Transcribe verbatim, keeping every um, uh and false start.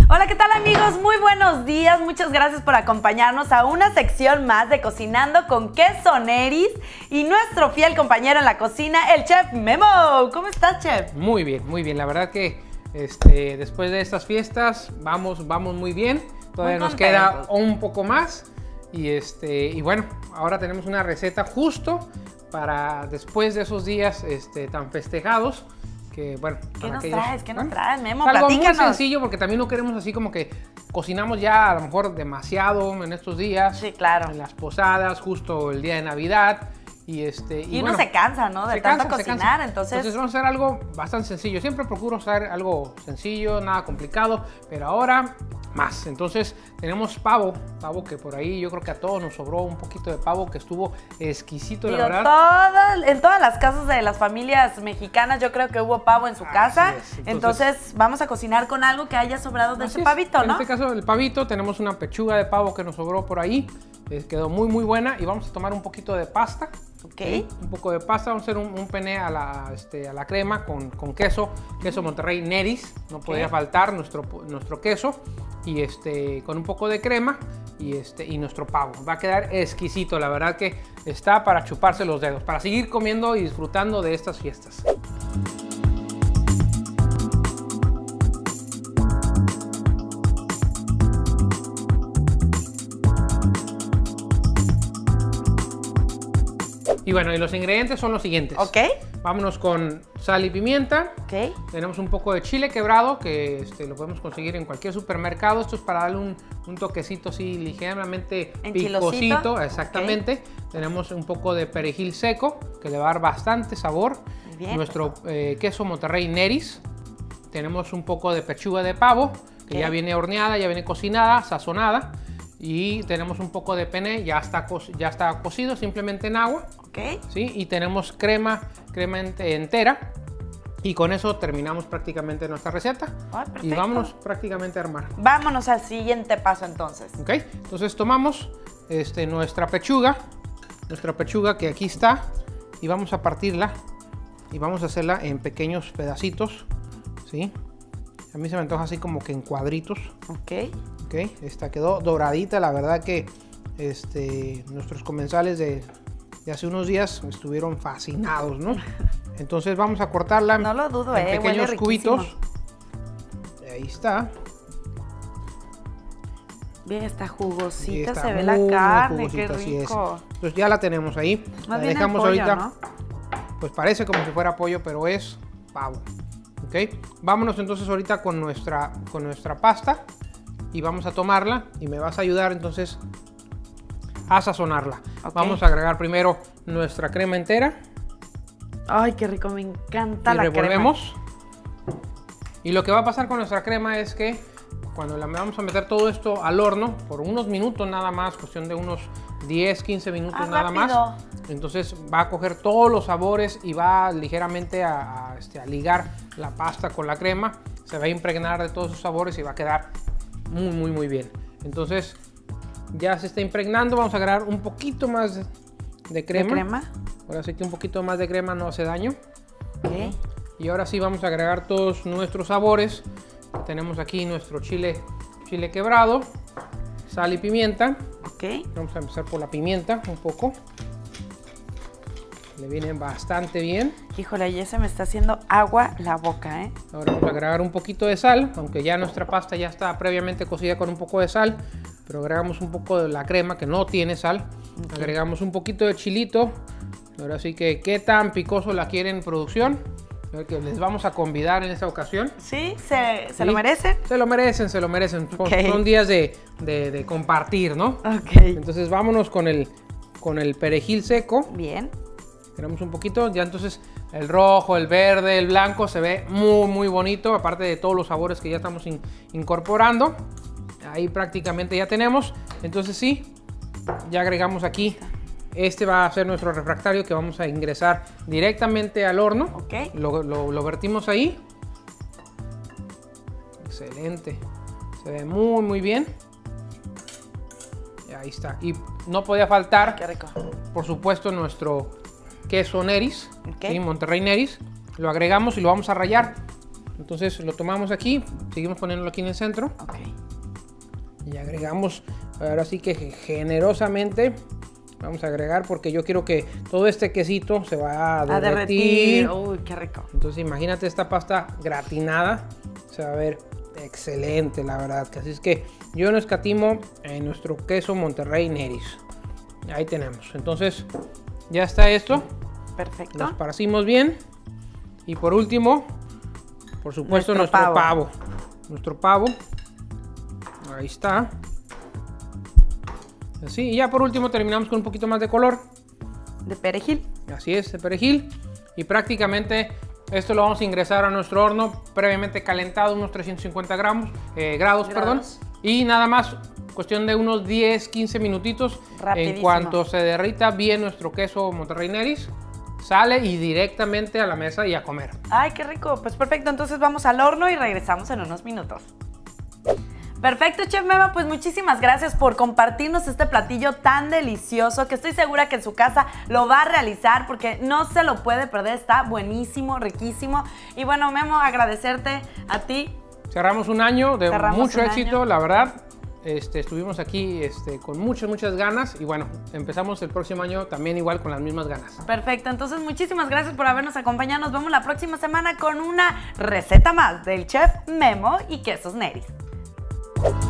Hola, ¿qué tal amigos? Muy buenos días, muchas gracias por acompañarnos a una sección más de Cocinando con Queso Neris y nuestro fiel compañero en la cocina, el Chef Memo. ¿Cómo estás, Chef? Muy bien, muy bien, la verdad que este, después de estas fiestas vamos, vamos muy bien, todavía nos queda un poco más y, este, y bueno, ahora tenemos una receta justo para después de esos días este, tan festejados. Que, bueno, ¿Qué nos aquellos, traes? ¿Qué bueno, nos traes, Memo? algo Platícanos. muy sencillo porque también no queremos así como que cocinamos ya a lo mejor demasiado en estos días. Sí, claro. En las posadas, justo el día de Navidad. Y, este, y, y bueno, uno se cansa, ¿no? De se tanto cansa, cocinar, entonces... Entonces vamos a hacer algo bastante sencillo. Siempre procuro hacer algo sencillo, nada complicado, pero ahora más. Entonces tenemos pavo, pavo que por ahí yo creo que a todos nos sobró un poquito de pavo que estuvo exquisito, Digo, la verdad. Todas, en todas las casas de las familias mexicanas yo creo que hubo pavo en su Así casa. es. Entonces, Entonces vamos a cocinar con algo que haya sobrado de ese es. pavito, ¿no? En este caso el pavito, tenemos una pechuga de pavo que nos sobró por ahí. Eh, quedó muy muy buena y vamos a tomar un poquito de pasta. Ok. ¿Sí? Un poco de pasta, vamos a hacer un, un penne a la, este, a la crema con, con queso, queso Monterrey Neris, no okay. podría faltar nuestro, nuestro queso y este, con un poco de crema y, este, y nuestro pavo. Va a quedar exquisito, la verdad que está para chuparse los dedos, para seguir comiendo y disfrutando de estas fiestas. Y bueno, y los ingredientes son los siguientes. Ok. Vámonos con sal y pimienta. Ok. Tenemos un poco de chile quebrado, que este, lo podemos conseguir en cualquier supermercado. Esto es para darle un, un toquecito así ligeramente picosito. Exactamente. Okay. Tenemos un poco de perejil seco, que le va a dar bastante sabor. Bien. Nuestro eh, queso Monterrey Neris. Tenemos un poco de pechuga de pavo, que okay. ya viene horneada, ya viene cocinada, sazonada. Y tenemos un poco de penne, ya está, ya está cocido simplemente en agua. Ok. ¿Sí? Y tenemos crema, crema entera. Y con eso terminamos prácticamente nuestra receta. Oh, y vámonos prácticamente a armar. Vámonos al siguiente paso entonces. Ok, entonces tomamos este, nuestra pechuga, nuestra pechuga que aquí está. Y vamos a partirla y vamos a hacerla en pequeños pedacitos. ¿Sí? A mí se me antoja así como que en cuadritos. Ok. Ok, esta quedó doradita, la verdad que este, nuestros comensales de, de hace unos días estuvieron fascinados, ¿no? Entonces vamos a cortarla no lo dudo, en eh, pequeños cubitos. Ahí está. Bien, está jugosita, está se ve muy, la carne, muy qué rico. Entonces ya la tenemos ahí. Más la bien dejamos pollo, ahorita. ¿no? Pues parece como si fuera pollo, pero es pavo. Ok, vámonos entonces ahorita con nuestra, con nuestra pasta. Y vamos a tomarla y me vas a ayudar entonces a sazonarla. Okay. Vamos a agregar primero nuestra crema entera. Ay, qué rico, me encanta y la revolvemos. crema. Y lo que va a pasar con nuestra crema es que cuando la vamos a meter todo esto al horno por unos minutos nada más, cuestión de unos diez, quince minutos ah, nada rápido. más. Entonces va a coger todos los sabores y va ligeramente a, a, este, a ligar la pasta con la crema. Se va a impregnar de todos esos sabores y va a quedar muy muy muy bien. Entonces ya se está impregnando, vamos a agregar un poquito más de, de crema. ¿De crema? Ahora sí que un poquito más de crema no hace daño. Okay. Y ahora sí vamos a agregar todos nuestros sabores. Tenemos aquí nuestro chile, chile quebrado, sal y pimienta. Okay. Vamos a empezar por la pimienta un poco. Le viene bastante bien. Híjole, ya se me está haciendo agua la boca, ¿eh? Ahora vamos a agregar un poquito de sal, aunque ya nuestra pasta ya está previamente cocida con un poco de sal, pero agregamos un poco de la crema que no tiene sal. Okay. Agregamos un poquito de chilito. Ahora sí que, ¿qué tan picoso la quieren en producción? Que les vamos a convidar en esta ocasión. ¿Sí? ¿Se, ¿se ¿Sí? lo merecen? Se lo merecen, se lo merecen. Okay. Son, son días de, de, de compartir, ¿no? Ok. Entonces vámonos con el, con el perejil seco. Bien. Tenemos un poquito, ya entonces el rojo, el verde, el blanco se ve muy muy bonito, aparte de todos los sabores que ya estamos in, incorporando. Ahí prácticamente ya tenemos. Entonces sí, ya agregamos aquí. Este va a ser nuestro refractario que vamos a ingresar directamente al horno. Ok. Lo, lo, lo vertimos ahí. Excelente. Se ve muy muy bien. Y ahí está. Y no podía faltar, qué rico, por supuesto, nuestro queso Neris, okay. ¿sí? Monterrey Neris. Lo agregamos y lo vamos a rallar. Entonces lo tomamos aquí, seguimos poniéndolo aquí en el centro. Ok. Y agregamos, ahora sí que generosamente, vamos a agregar porque yo quiero que todo este quesito se va a derretir. A derretir. Uy, qué rico. Entonces imagínate esta pasta gratinada, se va a ver excelente, la verdad. Así es que yo no escatimo en nuestro queso Monterrey Neris. Ahí tenemos. Entonces ya está esto. Perfecto. Lo esparcimos bien. Y por último, por supuesto, nuestro, nuestro pavo. pavo. Nuestro pavo. Ahí está. Así. Y ya por último terminamos con un poquito más de color. De perejil. Así es, de perejil. Y prácticamente esto lo vamos a ingresar a nuestro horno previamente calentado, unos trescientos cincuenta gramos, eh, grados, Grados. perdón. Y nada más, cuestión de unos diez, quince minutitos. Rapidísimo. En cuanto se derrita bien nuestro queso Monterrey Neris, sale y directamente a la mesa y a comer. Ay, qué rico. Pues perfecto, entonces vamos al horno y regresamos en unos minutos. Perfecto, Chef Memo, pues muchísimas gracias por compartirnos este platillo tan delicioso que estoy segura que en su casa lo va a realizar porque no se lo puede perder, está buenísimo, riquísimo. Y bueno, Memo, agradecerte a ti. Cerramos un año de Cerramos mucho un éxito, año. la verdad. Este, estuvimos aquí este, con muchas, muchas ganas y bueno, empezamos el próximo año también igual con las mismas ganas. Perfecto, entonces muchísimas gracias por habernos acompañado. Nos vemos la próxima semana con una receta más del Chef Memo y Quesos Neris.